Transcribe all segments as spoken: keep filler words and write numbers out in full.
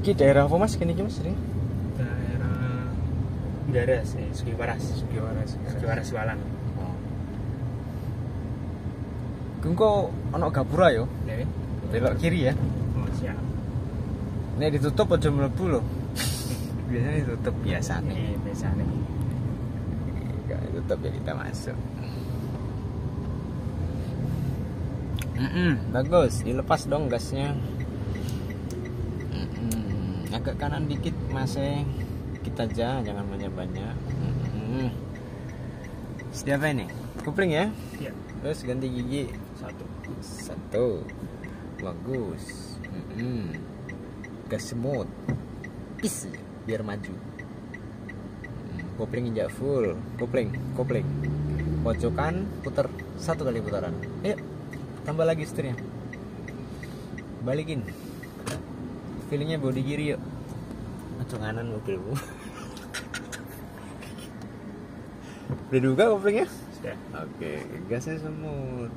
Iki daerah apa mas? Kini mas ini? Daerah Garas, eh, Sugiwaras. Sugiwaras. Sugiwaras Walang. Oh. Kengko ono gapura yo. Ya, Belok kiri ya. oh siap. Ini ditutup aja mlebu loh. Biasanya ditutup biasa nih. Ini biasa nih. Kalau ditutup ya kita masuk. Mm-mm, bagus, dilepas dong gasnya. Mm-mm, agak kanan dikit masih kita aja, jangan banyak-banyak. Mm-mm. Siapa ini? Kupling ya? Iya. Terus ganti gigi Satu. satu, bagus. Mm-mm. Gas semut, pis biar maju. Mm, kopling injak full, kopling, kopling. Pojokan puter satu kali putaran. Ayo. Tambah lagi setirnya. Balikin. Feelingnya body kiri yuk. Macam kanan mobilmu. Udah dibuka koplingnya? Sudah. Oke, gasnya semut.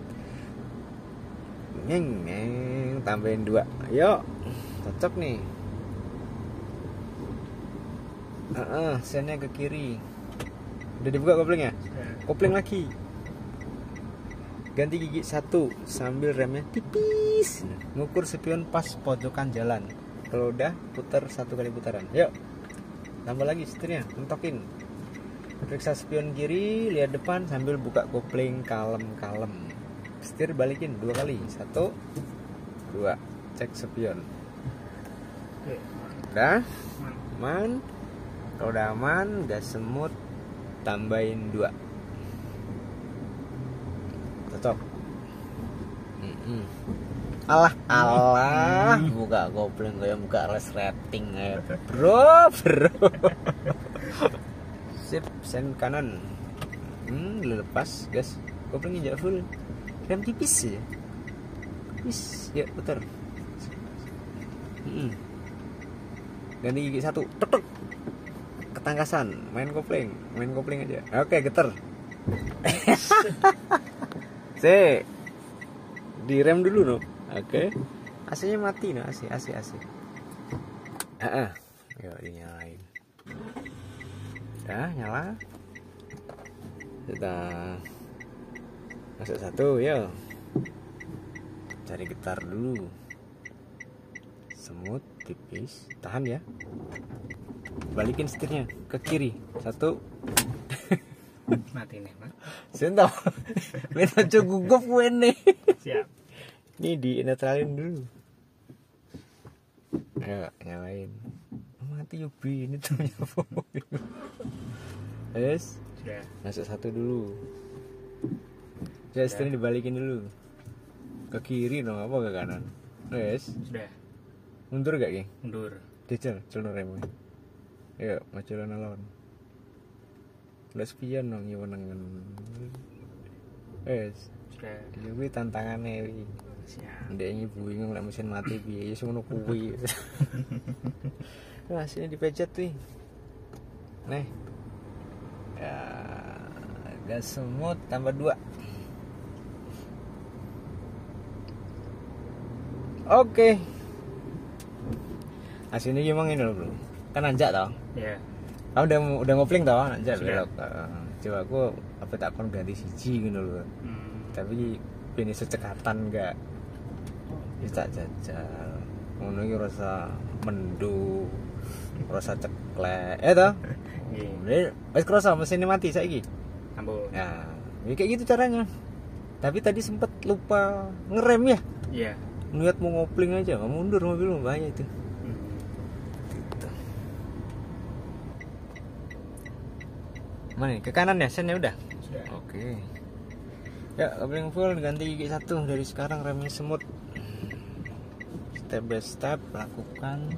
Neng, neng, tambahin dua. Yuk, cocok nih. Ah, uh-uh, sennya ke kiri. Udah dibuka koplingnya? Sudah. Kopling lagi. Ganti gigi satu sambil remnya tipis. Ngukur spion pas pojokan jalan. Kalau udah putar satu kali putaran. Yuk. Tambah lagi setirnya, mentokin. Periksa spion kiri, lihat depan sambil buka kopling kalem-kalem. Setir balikin dua kali. Satu, dua. Cek spion. Oke. Udah? Man. Aman. Kalau udah aman, gas semut tambahin dua. Cocok. Mm-mm. Alah alah buka kopling kayak buka resleting kayak bro bro. Sip, sen kanan. Hmm, lepas gas. Kopling injak full. Rem tipis ya. Tipis, ya putar. Mm-mm. Ganti gigi satu. Tek tek. Ketangkasan, main kopling, main kopling aja. Oke, getar. C, direm dulu no. Oke, A C-nya mati no, A C, A C, A C. Ah, ah. Yuk dinyalain. Ya, nyala. Kita masuk satu, yuk. Cari getar dulu. Semut tipis, tahan ya. Balikin setirnya ke kiri. Satu. Mati nih, Mas. Sentau. Kita cukup gue nih. Siap. Ini di netralin dulu. Ayo nyalain. Mati Yubi ini tuh mobil. Yes. Sudah. Masuk satu dulu. Jadi setirnya dibalikin dulu. Ke kiri dong, apa ke kanan? Yes. Sudah. Mundur gak geng? Mundur. Dijel, celur remnya. Ayo, maju lawan. Udah spion dong, ya menangan. Yes. Sudah. Yubi tantangannya wi. Siap. Ndek ibu bingung lek mesin mati piye, ya semono kuwi. Nah, sini dipejet tuh. Nih. Ya, gas semut tambah dua. Oke. Aslinya gimana ini loh, Bro? Kan nanjak toh? Ya. Kamu udah udah ngopling toh, nanjak Sudah. belok. Uh, coba aku apa tak kon ganti siji gitu loh. Hmm. Tapi ini secekatan enggak. Bisa jajal. Ngono iki rasa mendu, rasa ceklek. Eh toh? Nggih. Wes kerasa mesinnya mati saiki. Ampun. Nah, ya kayak gitu caranya. Tapi tadi sempet lupa ngerem ya. Iya. Niat mau ngopling aja, nggak mundur mobil bahaya itu. Hmm. Gitu. Mana nih? Ke kanan ya, sennya udah. Sudah. Oke. Ya, kopling full ganti gigi satu dari sekarang remnya semut. Step by step lakukan.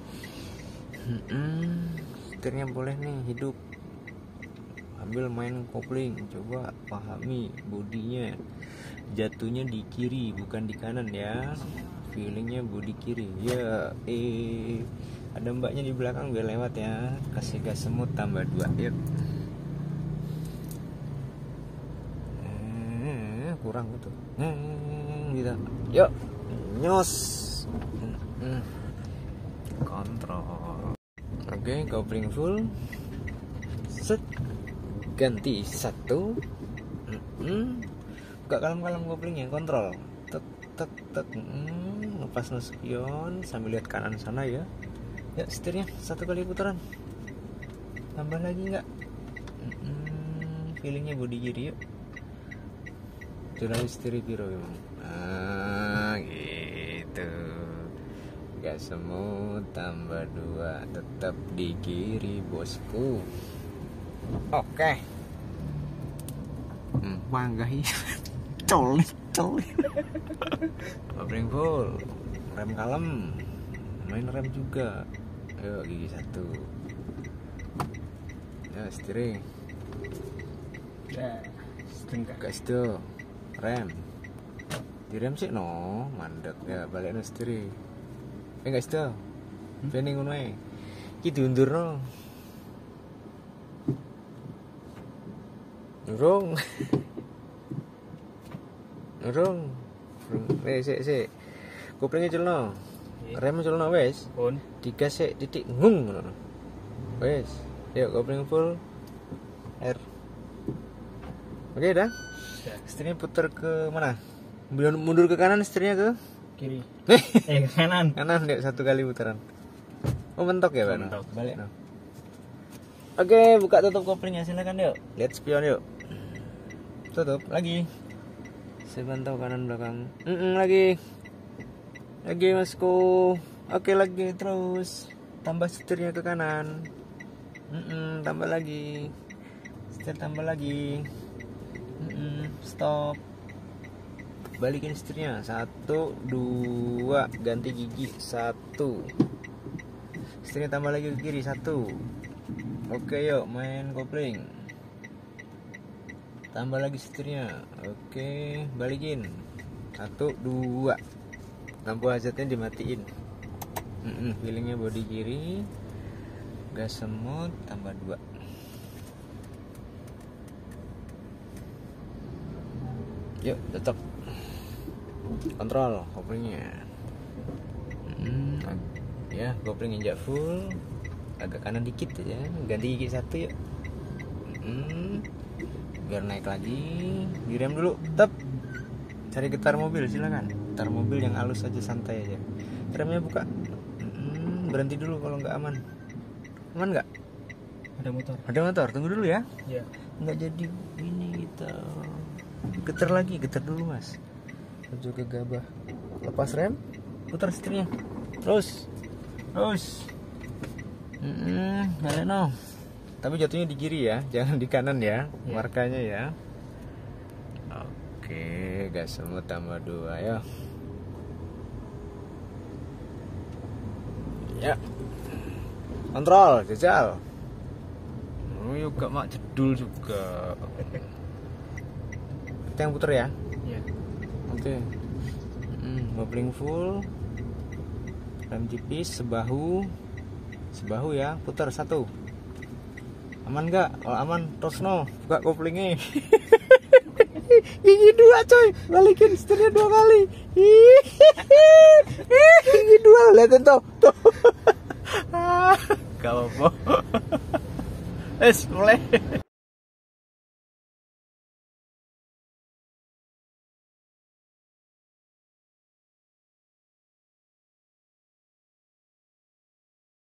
Hmm, setirnya boleh nih hidup. Ambil main kopling, coba pahami bodinya. Jatuhnya di kiri bukan di kanan ya. Feelingnya bodi kiri. Ya, eh ada mbaknya di belakang biar lewat ya. Kasih gas semut tambah dua. Yuk. Eh, kurang tuh. Hmm, gitu. Yuk. Nyos. Hmm. kontrol. Oke, kopling full. Set. Ganti satu. Mm-mm. Buka kalem-kalem koplingnya, kontrol. Tek tek tek. Mm, lepas no spion sambil lihat kanan sana ya. Ya, setirnya satu kali putaran. Tambah lagi enggak? Mm-mm. Feelingnya body kiri yuk. Curang setir piro emang. Ah, gitu. Gak semut tambah dua, tetap di kiri bosku. Oke. Hmm, manggahi. Coli, coli. Kopling full. Rem kalem. Main rem juga. Ayo gigi satu. Ya, steering. Ya, setengah. Gas do. Rem. Direm sih no, mandek ya balik no steering. Eh guys do. Bening ngono ae. Iki diundurno. Durung. Durung. Eh sik sik. Koplingnya celno. Rem celno wis. Pun. Digas sik titik ngung ngono. Wis. Yuk kopling full. R. Oke dah. Ya. Setirnya putar ke mana? Mundur ke kanan setirnya ke Kiri. Eh, ke kanan. kanan deh satu kali putaran. Oh mentok ya Pak? Mentok. Balik no. Oke, buka tutup koplingnya silakan yuk. Lihat spion yuk. Tutup lagi. Saya pantau kanan belakang. Mm-mm, lagi. Lagi masku. Oke lagi terus. Tambah setirnya ke kanan. Mm-mm, tambah lagi. Setir tambah lagi. Mm-mm, stop. Balikin setirnya. Satu, dua, ganti gigi. Satu. Setirnya tambah lagi ke kiri. Satu. Oke yuk main kopling. Tambah lagi setirnya. Oke, balikin. Satu, dua. Lampu hazardnya dimatiin. Mm-mm, feelingnya bodi kiri. Gas semut tambah dua. Yuk, tetap kontrol koplingnya. Hmm, ya, kopling injak full, agak kanan dikit aja, ganti gigi satu yuk. Hmm, biar naik lagi, direm dulu, tep. Cari getar mobil silakan, getar mobil yang halus aja, santai aja. Remnya buka, hmm, berhenti dulu kalau nggak aman. Aman nggak? Ada motor. Ada motor, tunggu dulu ya. Ya. Nggak jadi ini kita. Getar lagi, getar dulu mas. Maju ke gabah. Lepas rem, putar setirnya. Terus, terus. Hmm, balik no. Tapi jatuhnya di kiri ya, jangan di kanan ya, Ya. markanya ya. Oke, gas semut tambah dua ya. Ya. Kontrol, jajal. Oh, yuk gak mak jedul juga. Kita yang puter ya. Ya. Oke. Hmm, kopling full. Rem tipis, sebahu. Sebahu ya, putar satu. Aman gak? Kalau aman, terus no. Buka koplingnya. Gigi dua coy, balikin setirnya dua kali. Gigi dua, liatin tuh. Tuh. Gak apa-apa. Es, mulai.